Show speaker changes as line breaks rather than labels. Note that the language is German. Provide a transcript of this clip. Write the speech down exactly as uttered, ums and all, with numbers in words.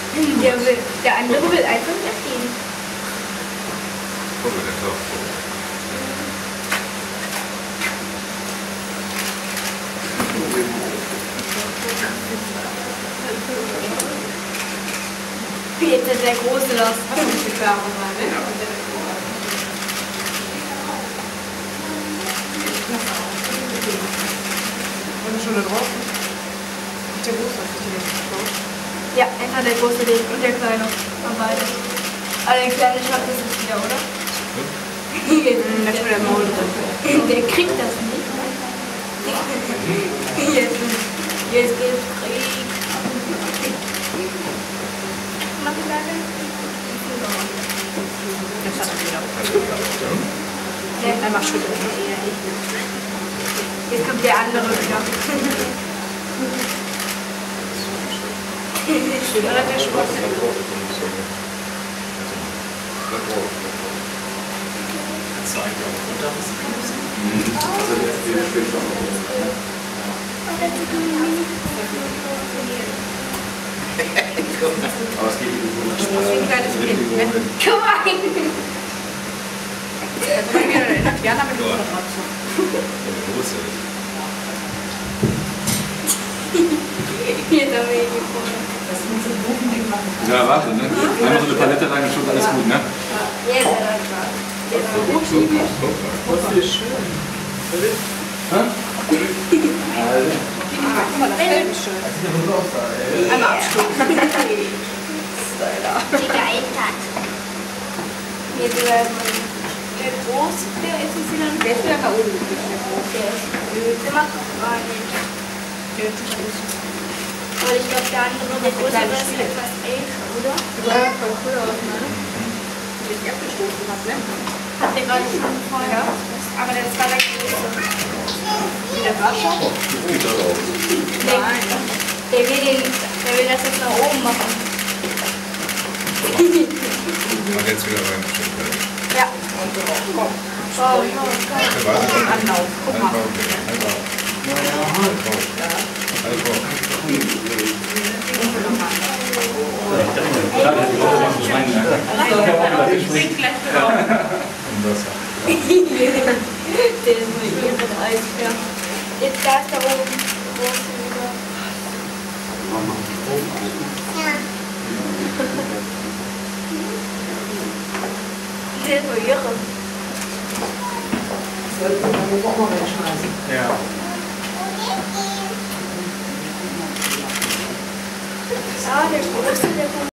Der, will, der andere will einfach nicht gehen.
Guck mal, der taucht.
Jetzt ist der große los.
War schon da drauf? Der große hat sich den drauf.
Ja, einfach der große Weg und der kleine. Von beiden. Aber der kleine schafft das nicht wieder, oder?
Da ist der Maul drin.
Der kriegt das nicht. Jetzt, jetzt geht's Krieg. Mach ich leider.
Das hat er wieder.
Der
Einfach schütteln.
Jetzt kommt der andere wieder. Oder der Sport.
Aber es geht nicht.
Wie ein kleines Kind. Ne?
Guck mal!
Also wenn wir in Jana mit dem Matratze.
Jetzt haben wir ihn gefunden.
Ja, warte, ne? Einmal so eine Palette rein und schon alles gut, ne?
Jetzt hat er Spaß.
Was ist schön. Hä?
Guck mal, das Fell ist schön. Einmal abstufen.
Jetzt über der Groß, der ist jetzt wieder ein
Der ist wieder K O gekriegt, der große.
Der ist blöd. Der macht doch gar nicht.
Der ist nicht groß.
Aber ich glaube, der andere, der größere, ist etwas älter, oder?
Ja, voll cool aus, ne? Den ich abgestoßen habe, ne?
Hat der gerade schon vorher?
Ja.
Aber das war der große.
Wie der war schon?
Der, der, will den, der will das jetzt nach oben machen.
Und jetzt wieder rein.
Ja.
Komm.
Schau, schau, schau.
Und Anlauf. Guck mal.
Der ist nur ihren Eisbär. Jetzt da ist da oben. Große wieder. Der ist nur ihre.
Das muss auch mal wegschmeißen.
Ja.
Ah, der große, der kommt.